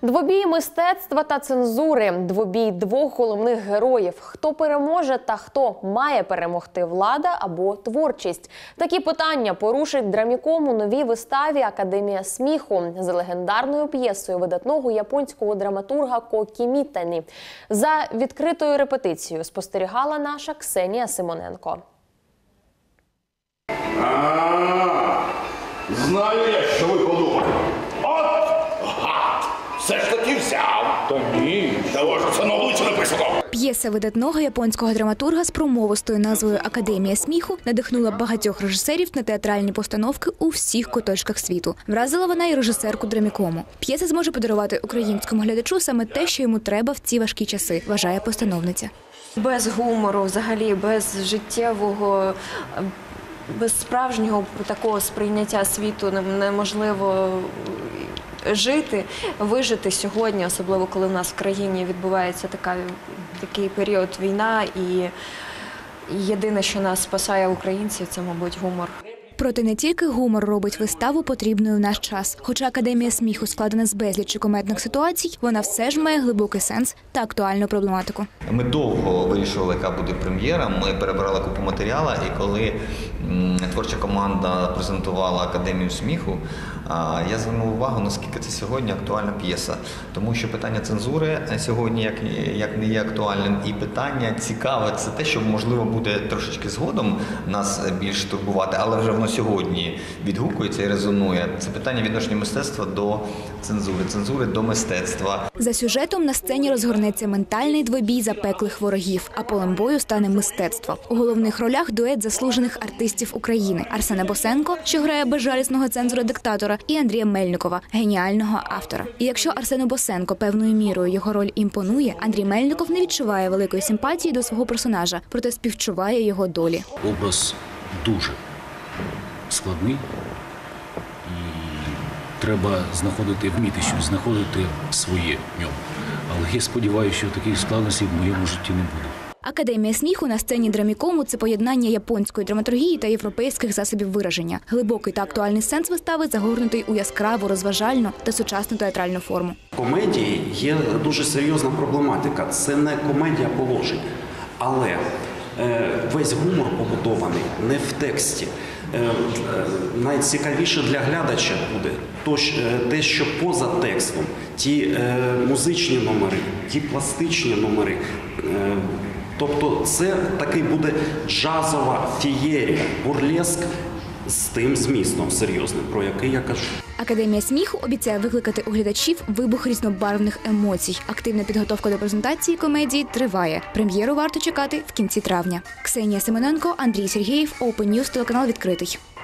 Двобій мистецтва та цензури. Двобій двох головних героїв. Хто переможе та хто має перемогти – влада або творчість? Такі питання порушить драміком у новій виставі «Академія сміху» за легендарною п'єсою видатного японського драматурга Кокі Мітані. За відкритою репетицією спостерігала наша Ксенія Симоненко. Знаю я, що ви подумали. От, гад, все ж таки взяв. Та ні. Того ж це на вулиці написано. П'єса видатного японського драматурга з промовистою назвою «Академія сміху» надихнула багатьох режисерів на театральні постановки у всіх куточках світу. Вразила вона і режисерку драмікому. П'єса зможе подарувати українському глядачу саме те, що йому треба в ці важкі часи, вважає постановниця. Без гумору, взагалі, без життєвого, без справжнього такого сприйняття світу неможливо жити, вижити сьогодні, особливо коли в нас в країні відбувається такий період війна, і єдине, що нас спасає українців, це, мабуть, гумор. Проте не тільки гумор робить виставу потрібною в наш час. Хоча «Академія сміху» складена з безлічі кумедних ситуацій, вона все ж має глибокий сенс та актуальну проблематику. Ми довго вирішували, яка буде прем'єра, ми перебирали купу матеріалу, і коли творча команда презентувала «Академію сміху», я звернув увагу, наскільки це сьогодні актуальна п'єса. Тому що питання цензури сьогодні як не є актуальним, і питання цікаве – це те, що, можливо, буде трошечки згодом нас більш турбувати, але вже воно сьогодні відгукується і резонує. Це питання відношення мистецтва до цензури, цензури до мистецтва. За сюжетом на сцені розгорнеться ментальний двобій запеклих ворогів, а полем бою стане мистецтво. У головних ролях дует заслужених артистів України – Арсена Босенко, що грає безжалісного цензора-диктатора, і Андрія Мельникова, геніального автора. І якщо Арсену Босенко певною мірою його роль імпонує, Андрій Мельников не відчуває великої симпатії до свого персонажа, проте співчуває його долі. Образ дуже складний, і треба вміти щось знаходити своє в ньому. Але я сподіваюся, що таких складностей в моєму житті не буде. «Академія сміху» на сцені драмікому – це поєднання японської драматургії та європейських засобів вираження. Глибокий та актуальний сенс вистави загорнутий у яскраву, розважальну та сучасну театральну форму. В комедії є дуже серйозна проблематика. Це не комедія положень, але весь гумор побудований не в тексті. Найцікавіше для глядача буде те, що поза текстом, ті музичні номери, ті пластичні номери. Тобто це такий буде джазова фієрія, бурлеск з тим змістом серйозним, про який я кажу. «Академія сміху» обіцяє викликати у глядачів вибух різнобарвних емоцій. Активна підготовка до презентації комедії триває. Прем'єру варто чекати в кінці травня. Ксенія Симоненко, Андрій Сергієв, Open News, телеканал «Відкритий».